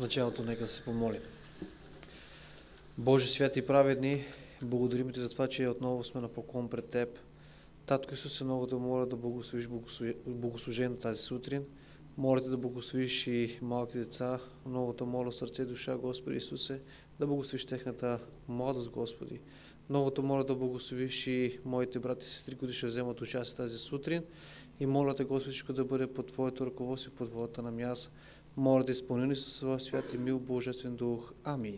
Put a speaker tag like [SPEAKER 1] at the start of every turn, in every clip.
[SPEAKER 1] началото нека се помолим. Боже, святи и праведни, благодарим Ти за това, че отново сме на поклон пред Теб. Татко Исусе, много да моля да благословиш богослужението тази сутрин. Моля Те да благословиш и малки деца. Много да моля сърце и душа, Господи Исусе, да благословиш техната младост, Господи. Много да моля да благословиш и моите брати и сестри, които ще вземат участие тази сутрин. И моля Те, Господи, всичко да бъде под Твоето ръководство и под волята на мяса. Моля да изпълнени със Своя свят и мил Божествен дух. Амин.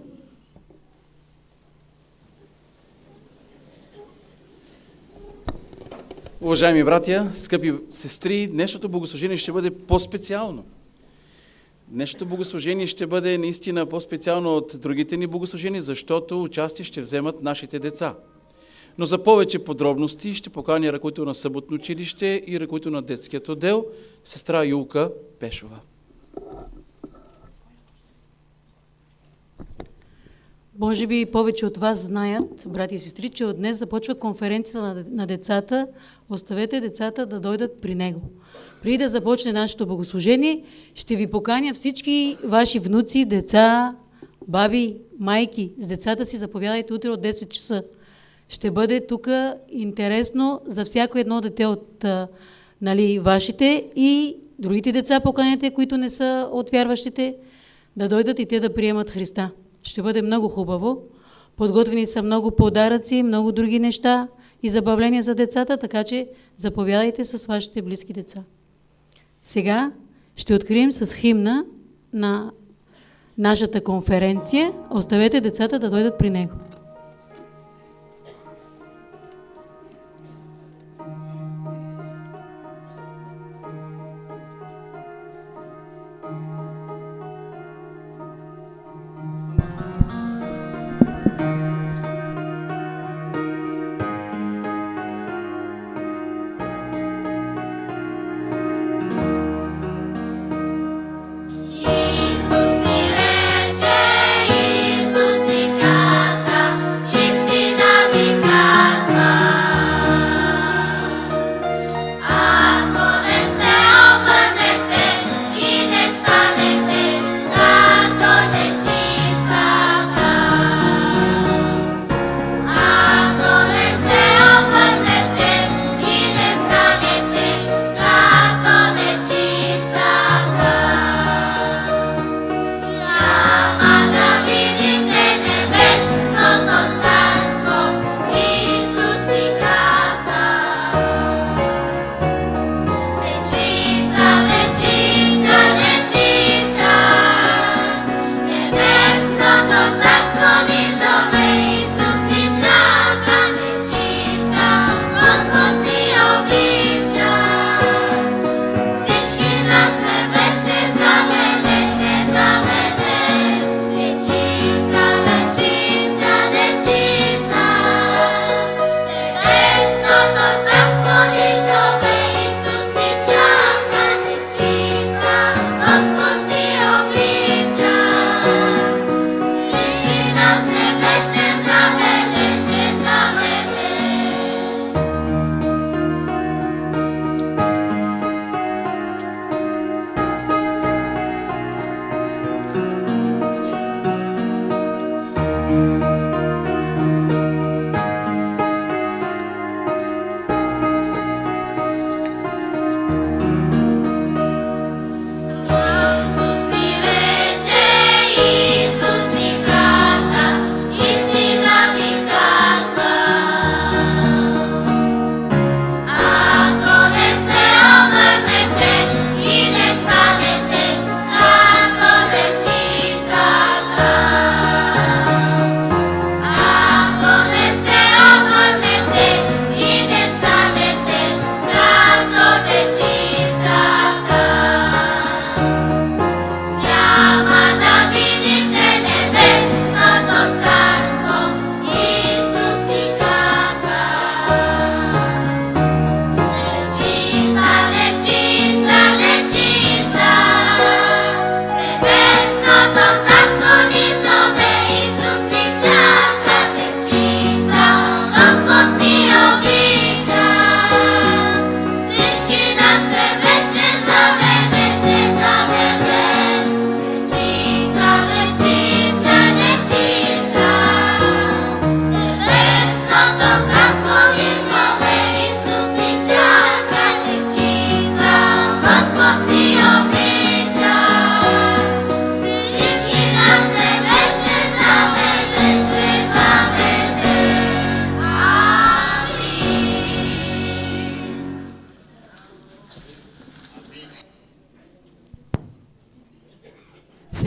[SPEAKER 2] Уважаеми братя, скъпи сестри, днешното богослужение ще бъде по-специално. Днешното богослужение ще бъде наистина по-специално от другите ни богослужения, защото участие ще вземат нашите деца. Но за повече подробности ще поканя ръководител на съботно училище и ръководител на детският отдел, сестра Юлка Пешова.
[SPEAKER 3] Може би повече от вас знаят, брати и сестри, че от днес започва конференцията на децата. Оставете децата да дойдат при него. Преди да започне нашето богослужение, ще ви поканя всички ваши внуци, деца, баби, майки с децата си. Заповядайте утре от 10 часа. Ще бъде тук интересно за всяко едно дете от вашите и другите деца поканяте, които не са от вярващите, да дойдат и те да приемат Христа. Ще бъде много хубаво. Подготвени са много подаръци, много други неща и забавления за децата, така че заповядайте с вашите близки деца. Сега ще открием с химна на нашата конференция. Оставете децата да дойдат при него.
[SPEAKER 4] Исус ни рече, Исус ни каза,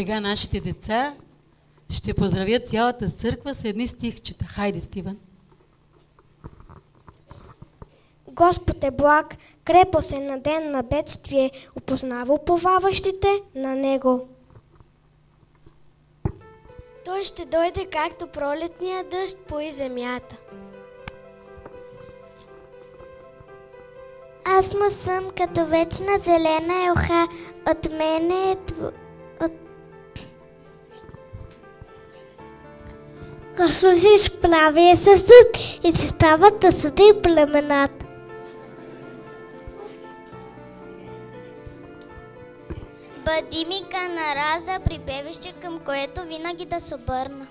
[SPEAKER 3] Сега нашите деца ще поздравят цялата църква с едни стихчета. Хайде, Стиван.
[SPEAKER 4] Господ е благ, крепостен на ден на бедствие, опознава уповаващите на Него. Той ще дойде както пролетния дъжд пои земята.
[SPEAKER 5] Аз му съм като вечна зелена елха, от мене Господ се изправи със съд и се стават да съди племената. Бъди ми канараза, припевище, към което винаги да се обърна.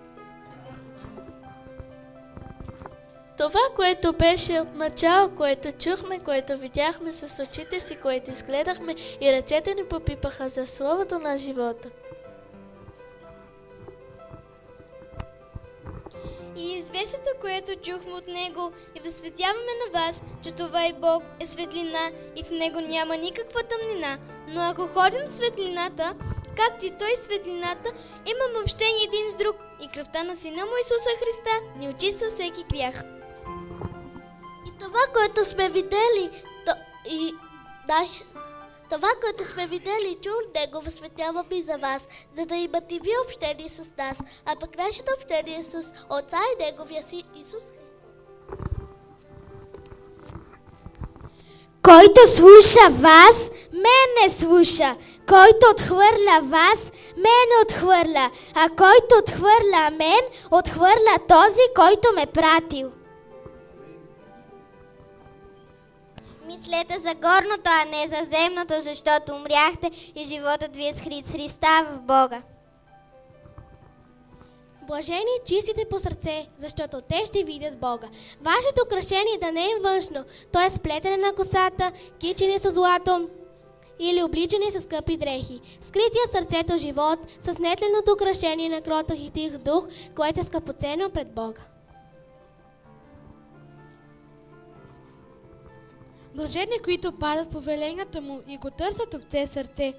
[SPEAKER 6] Това, което беше от начало, което чухме, което видяхме с очите си, което изгледахме и ръцете ни попипаха за словото на живота.
[SPEAKER 7] И известието, което чухме от Него, и възсветяваме на вас, че това и Бог е светлина и в Него няма никаква тъмнина. Но ако ходим в светлината, както и Той светлината, имаме общение един с друг и кръвта на Сина му Исуса Христа ни очиства всеки грях.
[SPEAKER 5] И това, което сме видели, това, което сме видели и чули Него, възсветяваме и за вас, за да имате и вие общение с нас, а пък нашето общение с Отца и Неговия Син Исус Христос.
[SPEAKER 4] Който слуша вас, мене слуша. Който отхвърля вас, мене отхвърля. А който отхвърля мен, отхвърля този, който ме пратил.
[SPEAKER 5] Мислете за горното, а не за земното, защото умряхте и животът ви е с Христа в Бога.
[SPEAKER 7] Блажени чистите по сърце, защото те ще видят Бога. Вашето украшение да не е външно, то е сплетене на косата, кичени с злато или обличани с скъпи дрехи. Скрития сърцето живот с нетленото украшение на кротък и тих дух, което е скъпоценно пред Бога.
[SPEAKER 6] Блажени, които падат по веленията му и го търсят от все сърце.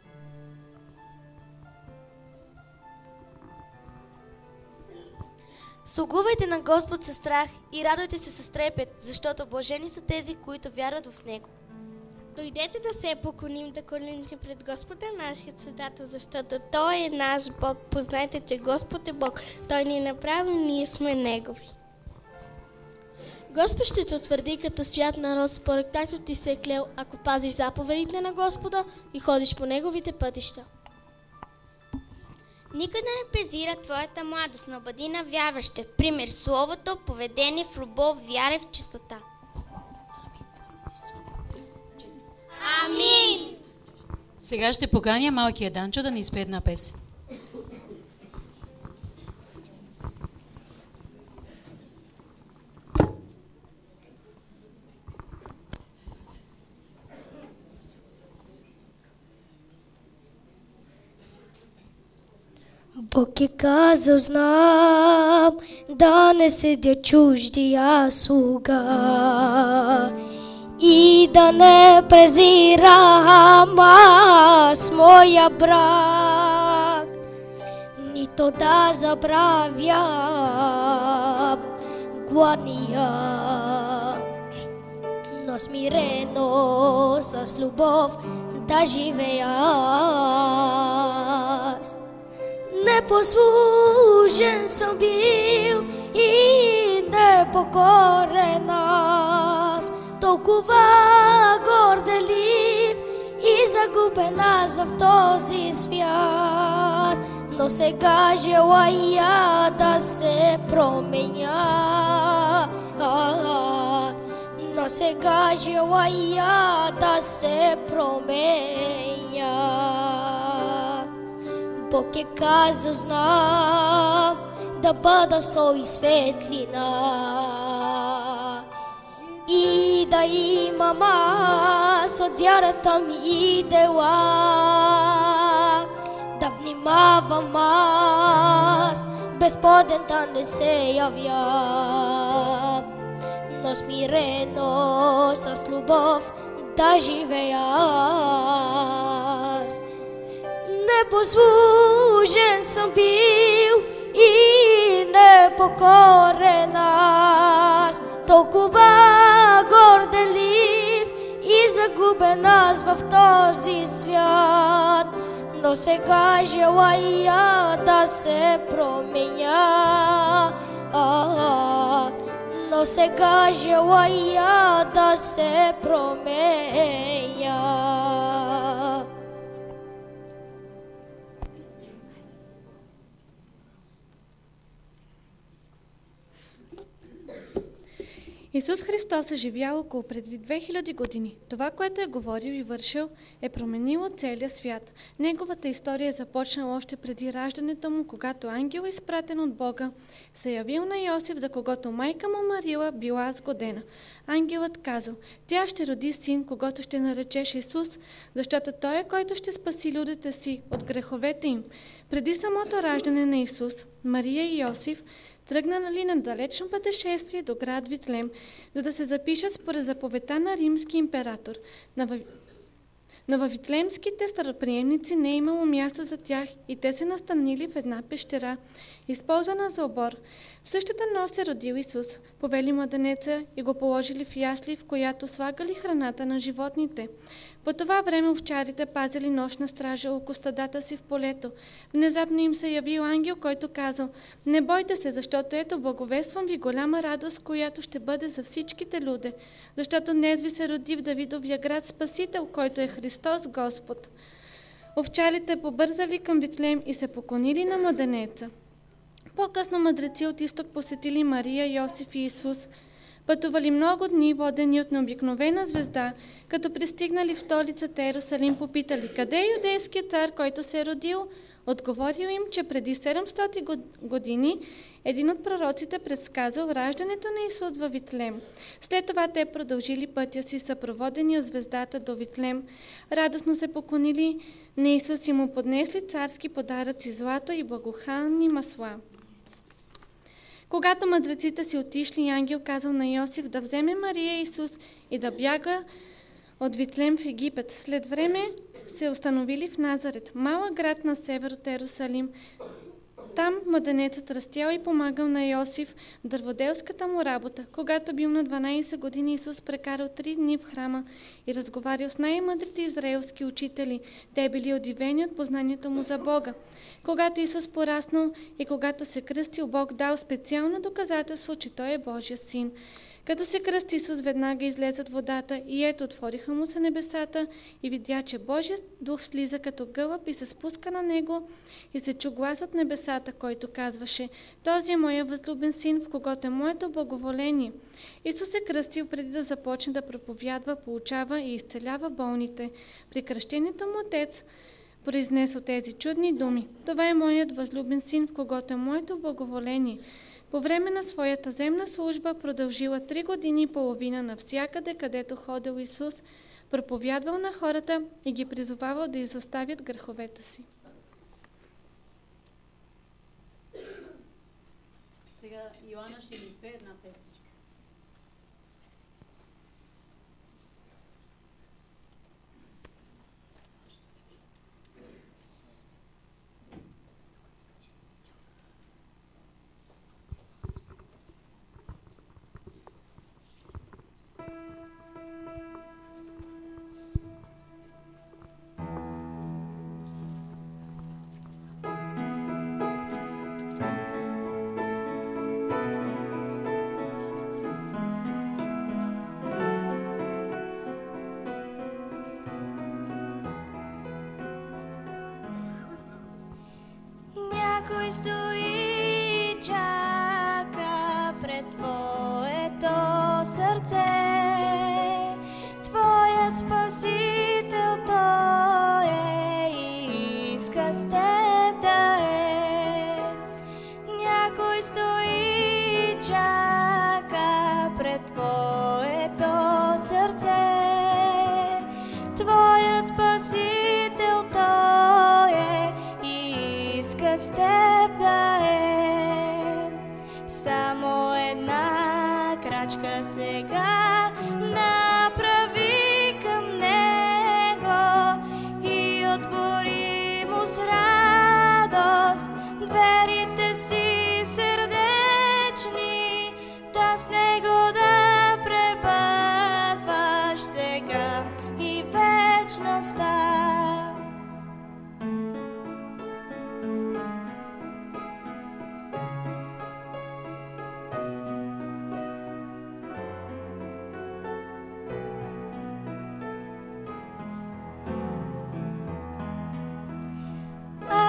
[SPEAKER 7] Слугувайте на Господ със страх и радуйте се с трепет, защото блажени са тези, които вярват в Него.
[SPEAKER 5] Дойдете да се поклоним, да коленичим пред Господа, нашият Създател, защото Той е наш Бог. Познайте, че Господ е Бог. Той ни направи, ние сме Негови.
[SPEAKER 6] Господ ще те утвърди като свят народ, според както ти се е клел, ако пазиш заповедите на Господа и ходиш по Неговите пътища.
[SPEAKER 5] Никой да не презира твоята младост, но бъди на вярващите. Пример словото, поведение в любов, вяра и в чистота. Амин!
[SPEAKER 3] Сега ще поканя малкия Данчо да ни изпее една песен.
[SPEAKER 4] Бог е казал, знам, да не седя чуждия слуга и да не презирам аз моя брак, нито да забравя гладния, но смирено с любов да живея аз. Непослушен съм бил и непокорен аз, толкова горделив и загубен аз в този свят. Но сега желая да се променя, но сега желая да се променя. Бог е казал, знам, да бъда сол и светлина и да имам аз от вярата ми и дела, да внимавам аз безподен да не се явя, но смирено с любов да живея аз. непослушен съм бил и непокорен аз, толкова горделив и загубен аз в този свят. Но сега желая да се променя, но сега желая да се променя.
[SPEAKER 8] Исус Христос е живял около преди 2000 години. Това, което е говорил и вършил, е променило целия свят. Неговата история е започнала още преди раждането му, когато ангел, изпратен от Бога, се явил на Йосиф, за когото майка му Марила била сгодена. Ангелът казал: тя ще роди син, когото ще наречеш Исус, защото той е, който ще спаси людите си от греховете им. Преди самото раждане на Исус, Мария и Йосиф тръгнали на далечно пътешествие до град Витлем, за да се запишат според заповедта на римски император. Но във витлемските староприемници не е имало място за тях и те се настанили в една пещера, използвана за обор. В същата нощ се родил Исус, повели младенеца и го положили в ясли, в която слагали храната на животните. По това време овчарите пазили нощна стража около стадата си в полето. Внезапно им се явил ангел, който казал: не бойте се, защото ето благовествам ви голяма радост, която ще бъде за всичките люде, защото днес ви се роди в Давидовия град Спасител, който е Христос Господ. Овчарите побързали към Витлем и се поклонили на младенеца. По-късно мъдреци от изток посетили Мария, Йосиф и Исус. Пътували много дни, водени от необикновена звезда, като пристигнали в столицата Йерусалим, попитали: къде е юдейският цар, който се е родил? Отговорил им, че преди 700 години един от пророците предсказал раждането на Исус във Витлем. След това те продължили пътя си, съпроводени от звездата до Витлем. Радостно се поклонили на Исус и му поднесли царски подаръци, злато и благоуханни масла. Когато мъдреците си отишли, ангел казал на Йосиф да вземе Мария и Исус и да бяга от Витлем в Египет. След време се установили в Назарет, малък град на север от Йерусалим. Там младенецът растял и помагал на Йосиф в дърводелската му работа. Когато бил на 12 години, Исус прекарал 3 дни в храма и разговарял с най-мъдрите израелски учители. Те били удивени от познанието му за Бога. Когато Исус пораснал и когато се кръстил, Бог дал специално доказателство, че Той е Божия син. Като се кръсти, Исус веднага излезе от водата и ето отвориха му се небесата и видя, че Божият дух слиза като гълъб и се спуска на него и се чу глас от небесата, който казваше: този е моя възлюбен син, в когото е моето благоволение. Исус се кръстил преди да започне да проповядва, получава и изцелява болните. При кръщението му Отец произнесъл тези чудни думи: това е моят възлюбен син, в когото е моето благоволение. По време на своята земна служба продължила 3 години и половина навсякъде, където ходил Исус, проповядвал на хората и ги призовавал да изоставят греховете си.
[SPEAKER 3] Сега Йоанна ще ни изпее една песничка.
[SPEAKER 4] Някой стои, чака пред твоето сърце, твоят Спасител Той е и иска с теб да е. Някой стои, чака пред твоето сърце, твоят Спасител Той е и иска с теб да е. Само една крачка сега направи към Него и отвори му с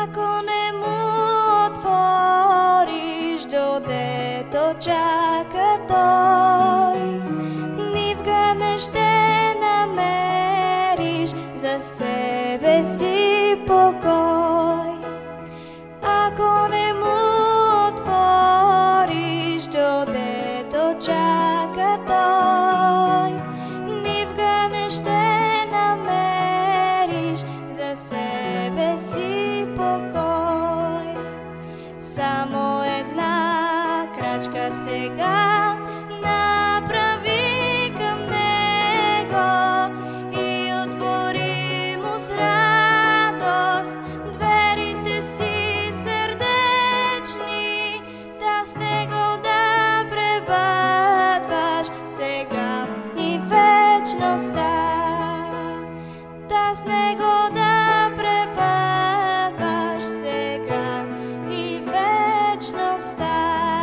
[SPEAKER 9] Ако не му отвориш, додето чака той, нивга не ще намериш за себе си покой. Ако не му отвориш, додето чака той, нивга не ще намериш за себе си покой. Само една крачка сега направи към него и отвори му с радост дверите си сърдечни, да с него да пребъдваш сега и вечността, да с него да пребъдваш сега и вечността.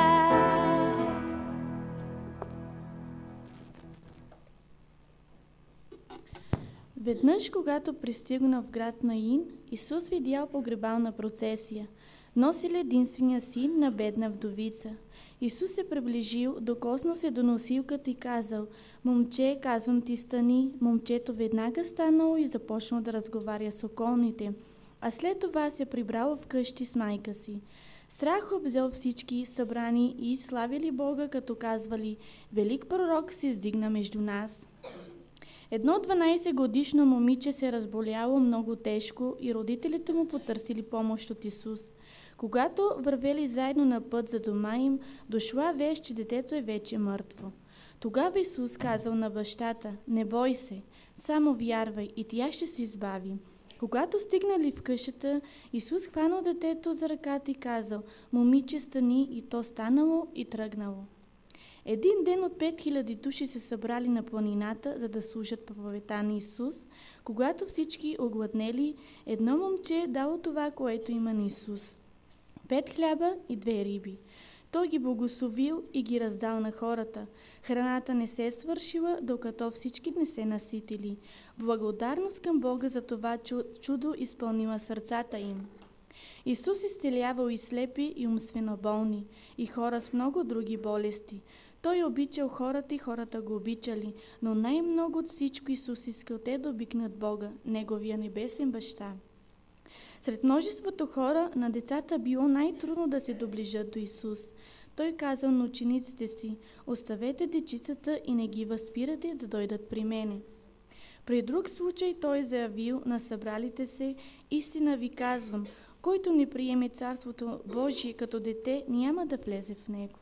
[SPEAKER 10] Веднъж, когато пристигна в град Наин, Исус видял погребална процесия. Носили единствения син на бедна вдовица. Исус се приближил, докоснал се до носилката и казал: „Момче, казвам ти, стани“. Момчето веднага станало и започнало да разговаря с околните, а след това се прибрало вкъщи с майка си. Страх обзел всички събрани и славили Бога, като казвали: „Велик пророк се издигна между нас“. Едно 12-годишно момиче се разболяло много тежко и родителите му потърсили помощ от Исус. Когато вървели заедно на път за дома им, дошла вест, че детето е вече мъртво. Тогава Исус казал на бащата: „Не бой се, само вярвай и тя ще се избави“. Когато стигнали в къщата, Исус хванал детето за ръката и казал: „Момиче, стани“, и то станало и тръгнало. Един ден от 5000 души се събрали на планината, за да слушат проповедта на Исус. Когато всички огладнели, едно момче дало това, което има на Исус: 5 хляба и 2 риби. Той ги благословил и ги раздал на хората. Храната не се свършила, докато всички не се наситили. Благодарност към Бога за това чудо изпълнила сърцата им. Исус изцелявал и слепи, и умствено болни, и хора с много други болести. Той обичал хората и хората го обичали, но най-много от всичко Исус искал те да обикнат Бога, Неговия небесен баща. Сред множеството хора на децата било най-трудно да се доближат до Исус. Той казал на учениците си: „Оставете дечицата и не ги възпирате да дойдат при мене“. При друг случай той заявил на събралите се: „Истина ви казвам, който не приеме Царството Божие като дете, няма да влезе в него“.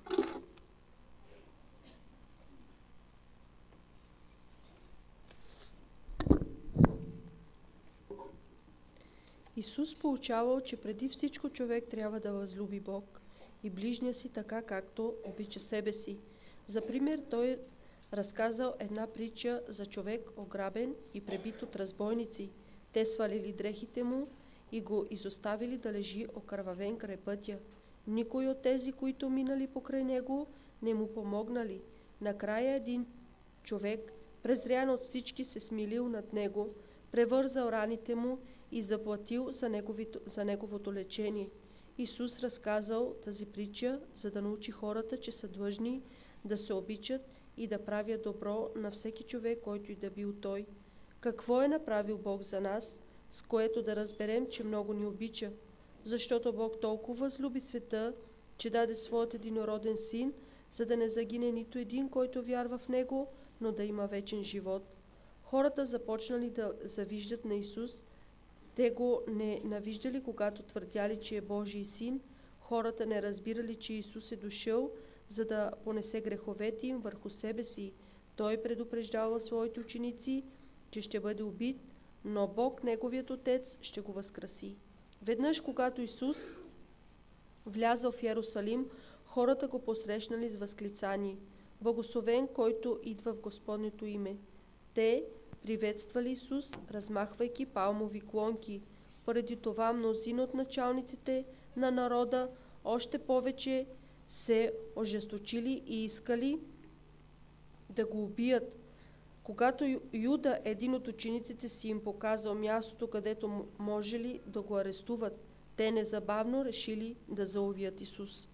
[SPEAKER 11] Исус поучавал, че преди всичко човек трябва да възлюби Бог и ближния си така, както обича себе си. За пример той разказал една притча за човек ограбен и пребит от разбойници. Те свалили дрехите му и го изоставили да лежи окървавен край пътя. Никой от тези, които минали покрай него, не му помогнали. Накрая един човек, презрян от всички, се смилил над него, превързал раните му и заплатил за неговото лечение. Исус разказал тази притча, за да научи хората, че са длъжни да се обичат и да правят добро на всеки човек, който и да бил той. Какво е направил Бог за нас, с което да разберем, че много ни обича? Защото Бог толкова възлюби света, че даде своят единороден син, за да не загине нито един, който вярва в него, но да има вечен живот. Хората започнали да завиждат на Исус. Те го не навиждали, когато твърдяли, че е Божий син. Хората не разбирали, че Исус е дошъл, за да понесе греховете им върху себе си. Той предупреждава своите ученици, че ще бъде убит, но Бог, Неговият Отец, ще го възкреси. Веднъж, когато Исус влязъл в Йерусалим, хората го посрещнали с възклицание: „Благословен, който идва в Господнето име“. Те приветствали Исус, размахвайки палмови клонки. Поради това мнозина от началниците на народа още повече се ожесточили и искали да го убият. Когато Юда, един от учениците си, им показал мястото, където можели да го арестуват, те те незабавно решили да заловят Исус.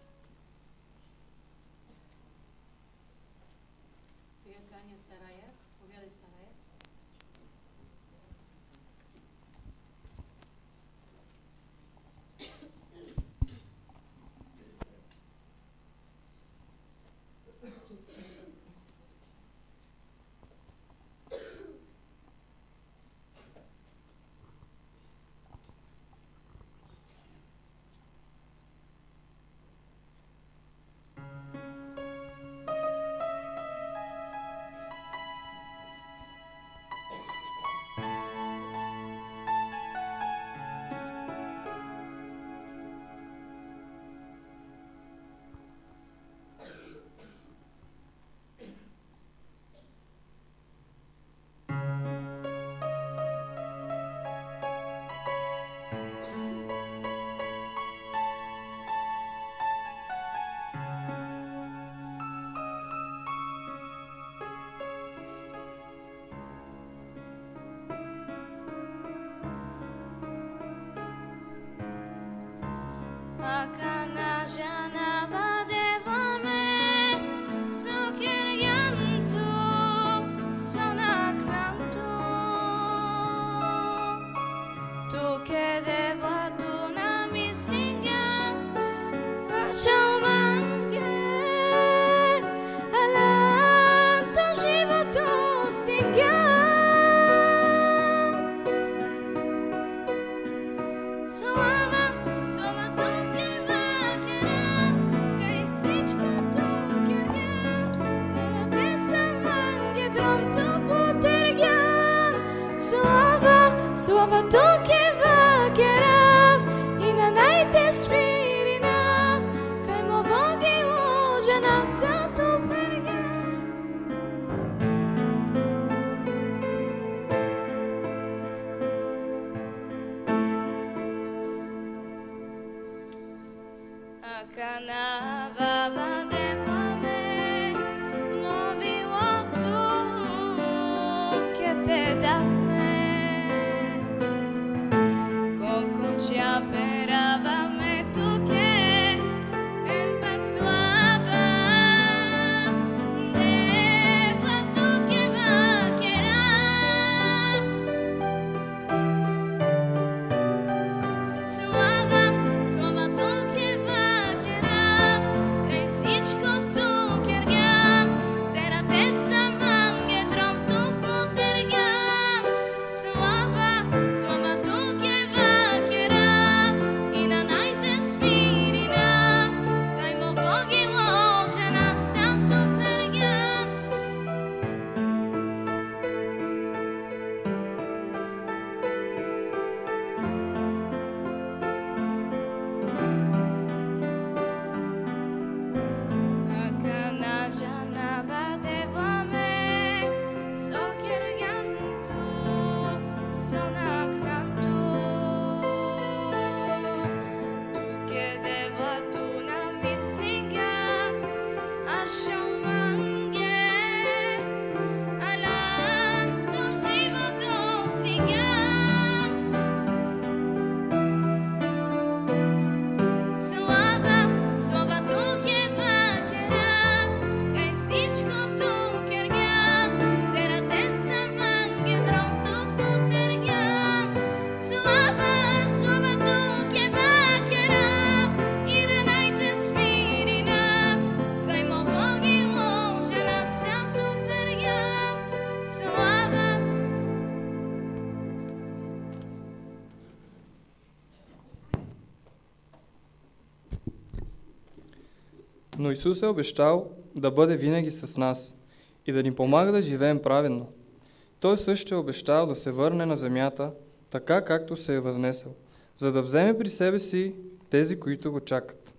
[SPEAKER 12] Но Исус е обещал да бъде винаги с нас и да ни помага да живеем праведно. Той също е обещал да се върне на земята, така както се е възнесъл, за да вземе при себе си тези, които го чакат.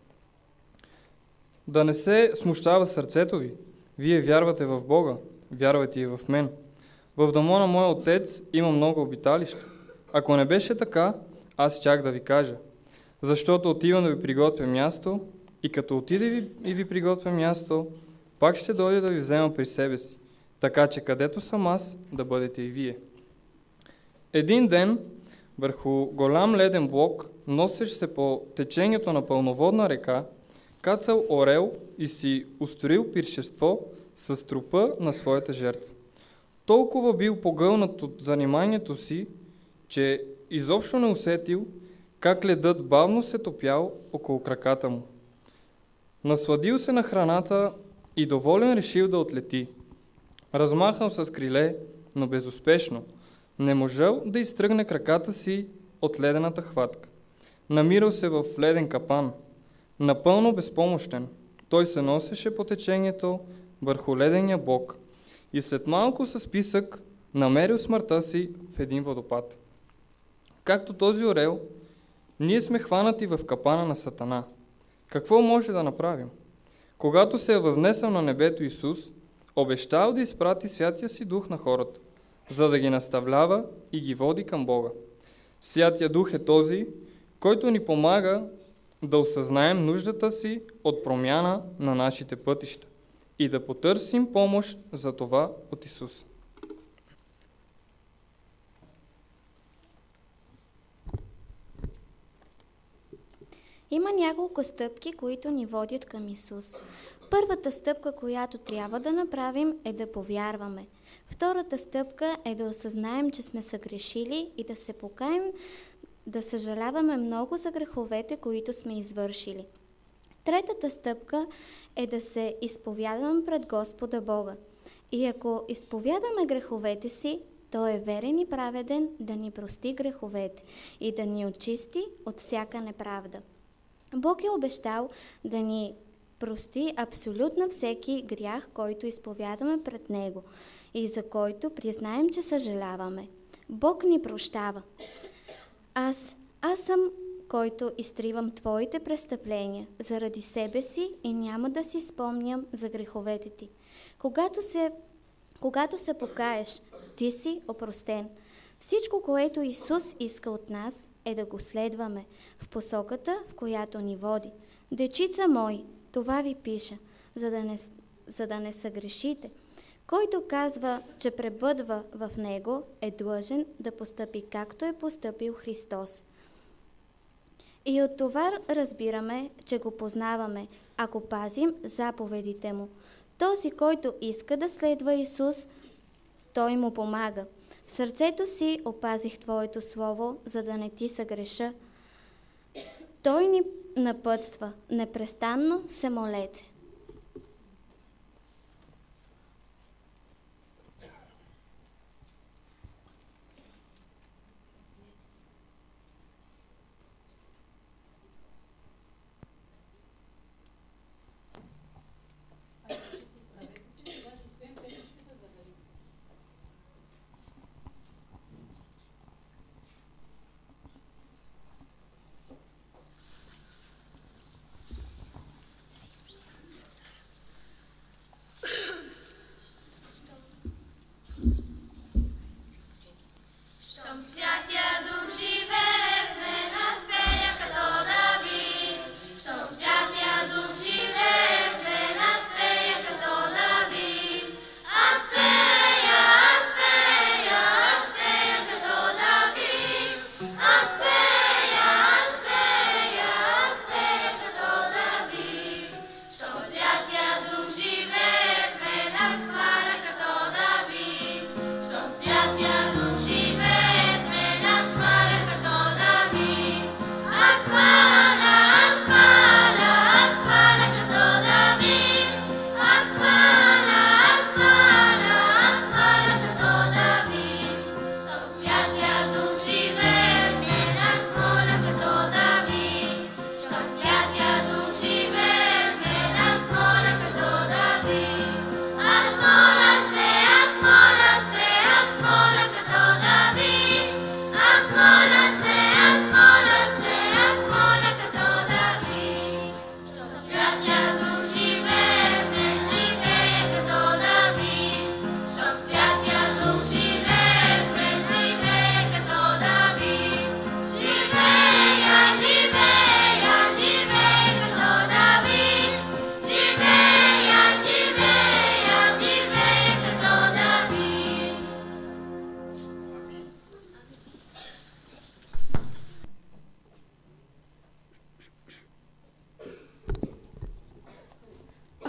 [SPEAKER 12] Да не се смущава сърцето ви. Вие вярвате в Бога, вярвайте и в мен. В дома на моя отец има много обиталища. Ако не беше така, аз щях да ви кажа. Защото отивам да ви приготвя място, и като отида и ви приготвя място, пак ще дойде да ви взема при себе си, така че където съм аз, да бъдете и вие. Един ден върху голям леден блок, носещ се по течението на пълноводна река, кацал орел и си устроил пиршество с трупа на своята жертва. Толкова бил погълнат от заниманието си, че изобщо не усетил как ледът бавно се топял около краката му. Насладил се на храната и доволен решил да отлети. Размахал с криле, но безуспешно. Не можел да изтръгне краката си от ледената хватка. Намирал се в леден капан. Напълно безпомощен, той се носеше по течението върху ледения блок и след малко с писък намерил смъртта си в един водопад. Както този орел, ние сме хванати в капана на Сатана. Какво може да направим? Когато се е възнесъл на небето Исус, обещал да изпрати Святия си Дух на хората, за да ги наставлява и ги води към Бога. Святия Дух е този, който ни помага да осъзнаем нуждата си от промяна на нашите пътища и да потърсим помощ за това от Исус.
[SPEAKER 13] Има няколко стъпки, които ни водят към Исус. Първата стъпка, която трябва да направим, е да повярваме. Втората стъпка е да осъзнаем, че сме съгрешили и да се покаем, да съжаляваме много за греховете, които сме извършили. Третата стъпка е да се изповядаме пред Господа Бога. И ако изповядаме греховете си, Той е верен и праведен да ни прости греховете и да ни очисти от всяка неправда. Бог е обещал да ни прости абсолютно всеки грях, който изповядаме пред Него и за който признаем, че съжаляваме. Бог ни прощава. Аз съм, който изтривам твоите престъпления заради себе си и няма да си спомням за греховете ти. Когато се покаеш, ти си опростен. Всичко, което Исус иска от нас, е да го следваме в посоката, в която ни води. Дечица мои, това ви пиша, за да не съгрешите. Който казва, че пребъдва в Него, е длъжен да постъпи както е постъпил Христос. И от това разбираме, че го познаваме, ако пазим заповедите Му. Този, който иска да следва Исус, Той му помага. В сърцето си опазих Твоето Слово, за да не ти съгреша. Той ни напътства, непрестанно се молете.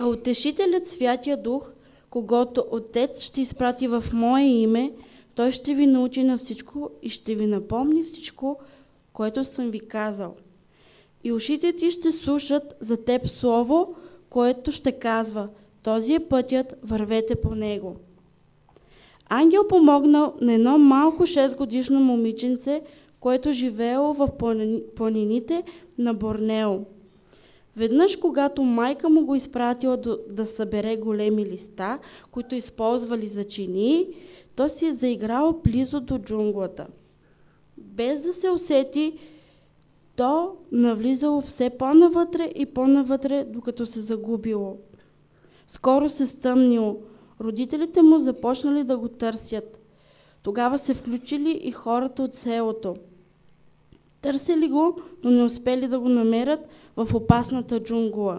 [SPEAKER 10] А Утешителят Святия Дух, когото Отец ще изпрати в Мое име, Той ще ви научи на всичко и ще ви напомни всичко, което съм ви казал. И ушите ти ще слушат за теб слово, което ще казва: този е пътят, вървете по него. Ангел помогнал на едно малко 6-годишно момиченце, което живеело в планините на Борнео. Веднъж, когато майка му го изпратила да събере големи листа, които използвали за чинии, то си е заиграл близо до джунглата. Без да се усети, то навлизало все по-навътре и по-навътре, докато се загубило. Скоро се стъмнило. Родителите му започнали да го търсят. Тогава се включили и хората от селото. Търсили го, но не успели да го намерят в опасната джунгла.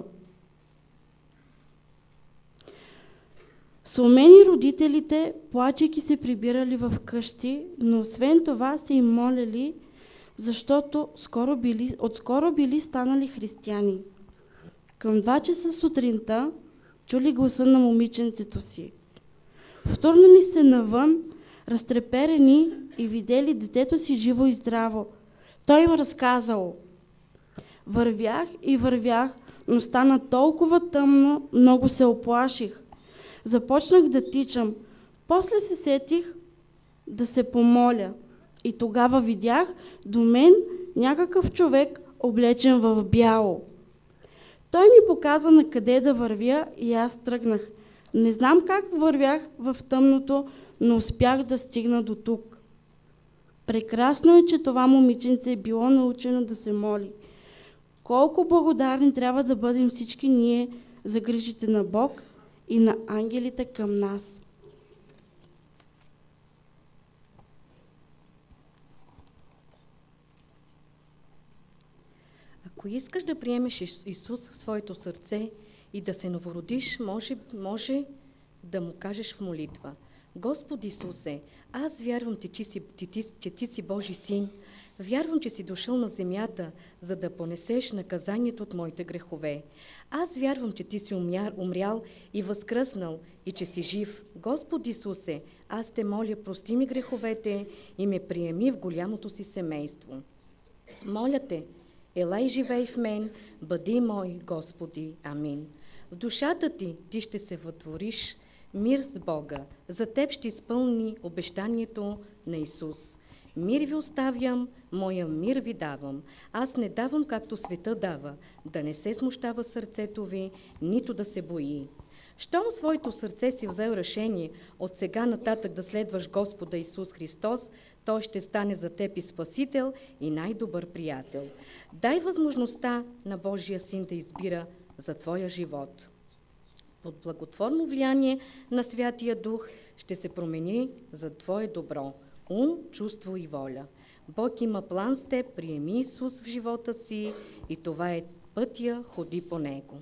[SPEAKER 10] Сломени родителите, плачейки, се прибирали в къщи, но освен това се им молели, защото отскоро били станали християни. Към 2 часа сутринта чули гласа на момиченцето си. Втурнали се навън, разтреперени и видели детето си живо и здраво. Той им разказал: вървях и вървях, но стана толкова тъмно, много се оплаших. Започнах да тичам. После се сетих да се помоля. И тогава видях до мен някакъв човек, облечен в бяло. Той ми показа на къде да вървя и аз тръгнах. Не знам как вървях в тъмното, но успях да стигна до тук. Прекрасно е, че това момиченце е било научено да се моли. Колко благодарни трябва да бъдем всички ние за грижите на Бог и на ангелите към нас.
[SPEAKER 14] Ако искаш да приемеш Исус в своето сърце и да се новородиш, може да му кажеш в молитва: Господи Исусе, аз вярвам, че Ти си Божи син. Вярвам, че си дошъл на земята, за да понесеш наказанието от моите грехове. Аз вярвам, че Ти си умрял и възкръснал и че си жив. Господи Исусе, аз Те моля, прости ми греховете и ме приеми в голямото си семейство. Моля Те, елай живей в мен, бъди мой, Господи. Амин. В душата ти ще се вътвориш мир с Бога. За теб ще изпълни обещанието на Исус. Мир ви оставям, моя мир ви давам. Аз не давам както света дава, да не се смущава сърцето ви, нито да се бои. Щом своето сърце си взел решение от сега нататък да следваш Господа Исус Христос, Той ще стане за теб и Спасител и най-добър приятел. Дай възможността на Божия Син да избира за твоя живот. Под благотворно влияние на Святия Дух ще се промени за твое добро, ум, чувство и воля. Бог има план с теб, приеми Исус в живота си и това е пътя, ходи по него.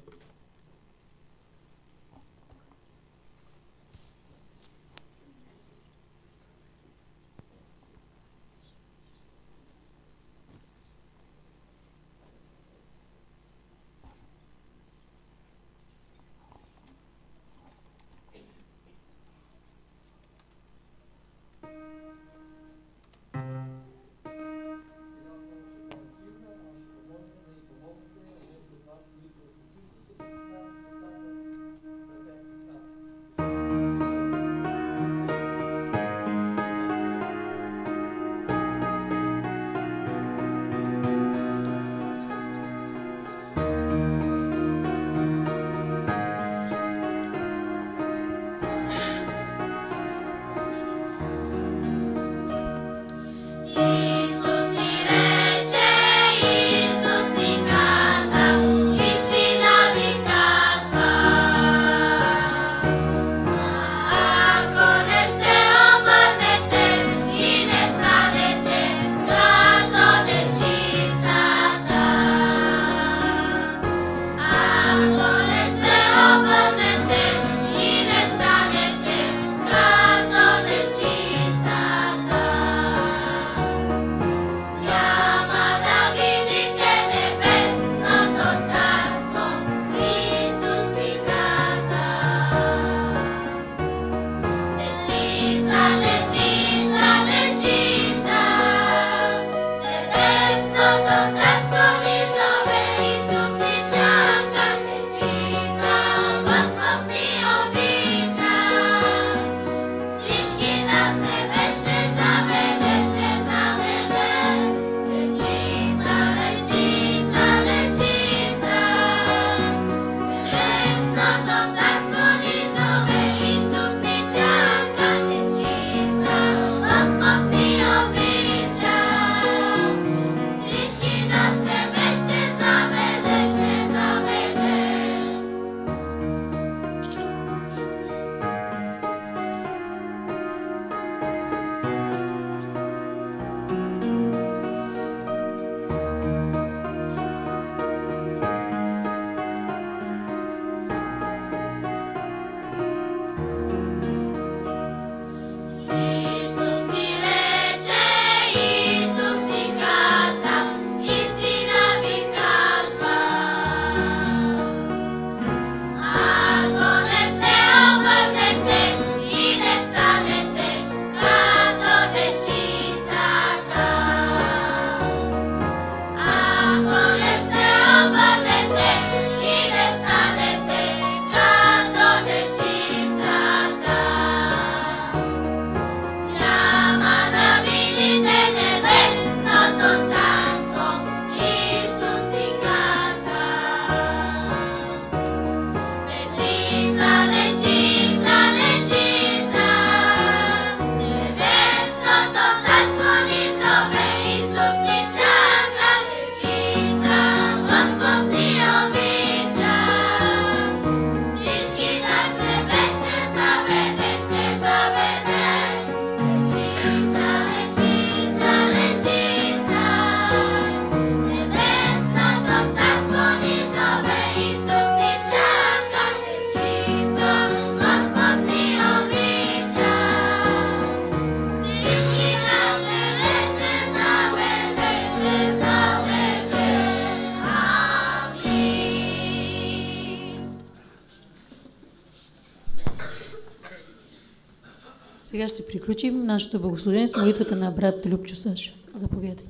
[SPEAKER 3] Сега ще приключим нашето богослужение с молитвата на брат Любчо Сашев. Заповядай.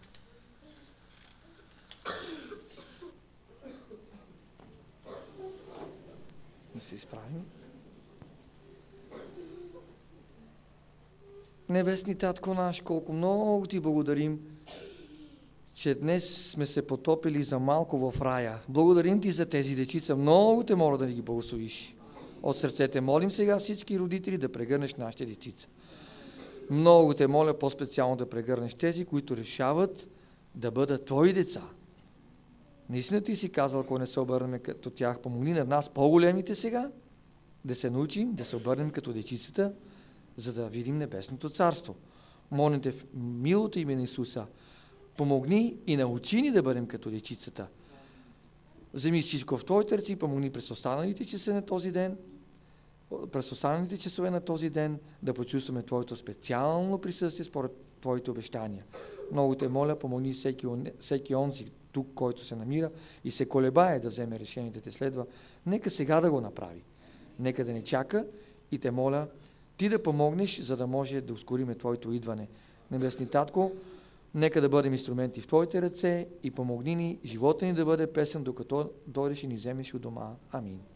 [SPEAKER 15] Да се изправим. Небесни Татко наш, колко много Ти благодарим, че днес сме се потопили за малко в рая. Благодарим Ти за тези дечица. Много Те моля да ни ги благословиш. От сърцете молим сега всички родители да прегърнеш нашите дечица. Много Те моля по-специално да прегърнеш тези, които решават да бъдат Твои деца. Наистина Ти си казал, ако не се обърнем като тях, помогни на нас по-големите сега, да се научим, да се обърнем като дечицата, за да видим Небесното царство. Молим Те в милото име на Исуса, помогни и научи ни да бъдем като дечицата. Вземи всичко в Твоите ръце и помогни през останалите часове на този ден, да почувстваме Твоето специално присъствие според Твоите обещания. Много Те моля, помогни всеки онзи тук, който се намира и се колебае да вземе решение да Те следва. Нека сега да го направи. Нека да не чака и Те моля, Ти да помогнеш, за да може да ускориме Твоето идване. Небесни Татко, нека да бъдем инструменти в Твоите ръце и помогни ни живота ни да бъде песен, докато дойдеш и ни вземеш у дома. Амин.